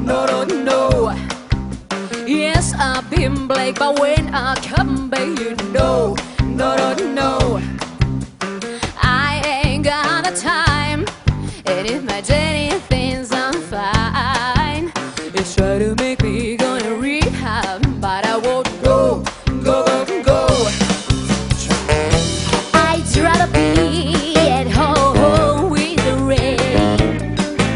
no, no, no. Yes, I've been black, but when I come back, you know, no, no, no. I ain't got the time, and if my daily things I'm fine. It's try to make me go to rehab, but I won't go, go, go, go. I'd rather be at home with the rain.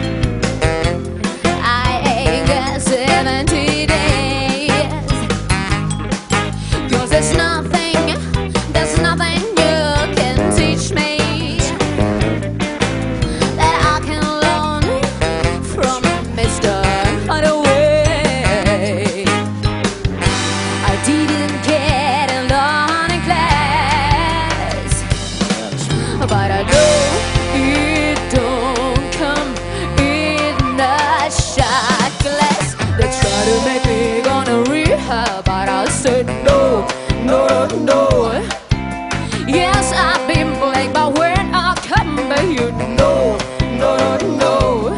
I ain't got 70 days, 'cause there's nothing you can teach me that I can learn from Mr. Hideaway. I didn't get along in class, but I know it don't come in a shot glass. They try to make me go to rehab, but I said no, no, no. Yes, I've been black, but when I come back, you know, no, no, no.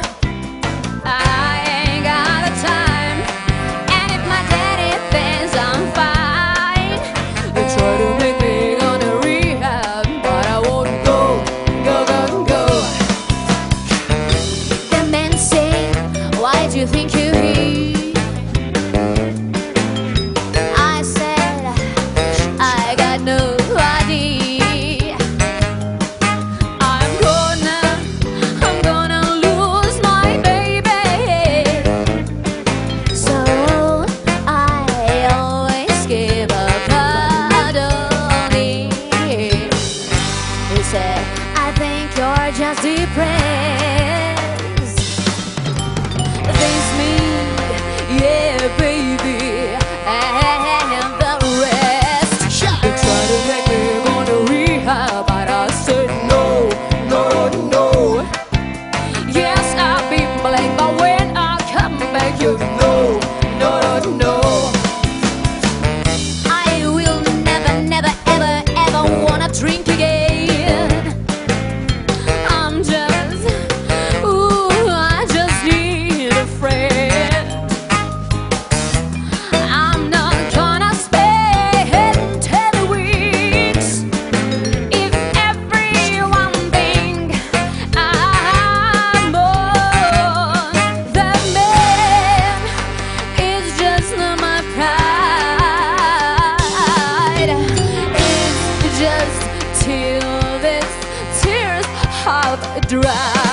I ain't got the time, and if my daddy thinks I'm fine, they try to make me go to rehab, but I won't go, go, go, go. The men say, why do you think you're here? I said, I got no idea. I'm gonna lose my baby, so I always give up on it. He said, I think you're just depressed. This me, yeah, baby, and the rest. They try to make me go to rehab, but I said no, no, no. Yes, I've been black, but when I come back, you know, no, no, no. I will never, never, ever, ever wanna drink again. I'm just, ooh, I just need a friend. I'm not gonna spend 10 weeks if everyone think I'm more. The man is just not my pride. It's just till these tears have dried.